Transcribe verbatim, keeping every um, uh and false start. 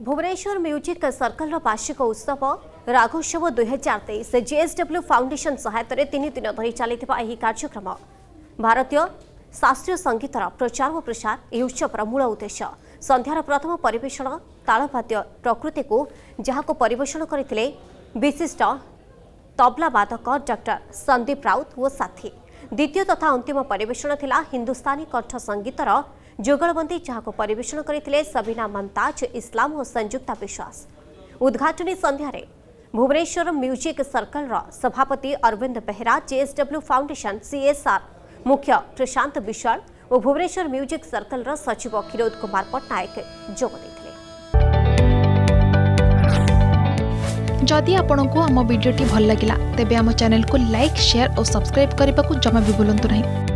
Bhubaneswar music circle वार्षिक उत्सव रागोत्सव दुई हजार तेईस जेएसडब्ल्यू फाउंडेशन सहायता तीन दिन धरी चली कार्यक्रम भारतीय शास्त्रीय संगीतर प्रचार और प्रसार यह उत्सव मूल उद्देश्य संध्यार प्रथम परिवेषण तालवाद्य प्रकृति को जहाँ को परिवेषण करते विशिष्ट तबला वादक डॉक्टर संदीप राउत और साथी द्वितीय तथा अंतिम परिवेषण थिला हिंदुस्तानी कंठ संगीतर जुगलबंदी जहाँ परिवेषण करते सबीना मुमताज इस्लाम और संयुक्ता विश्वास। उद्घाटनी संध्यारे भुवनेश्वर म्यूजिक सर्कल सभापति Arvind Behera JSW foundation CSR मुख्य प्रशांत विशाल और भुवनेश्वर म्यूजिक सर्कल सचिव किरोद कुमार पट्टनायक जोग देथिले। जदि आपंक आम भिडी भल लगा तेब आम चैनल को लाइक शेयर और सब्सक्राइब करने को जमा भी भूलु नहीं।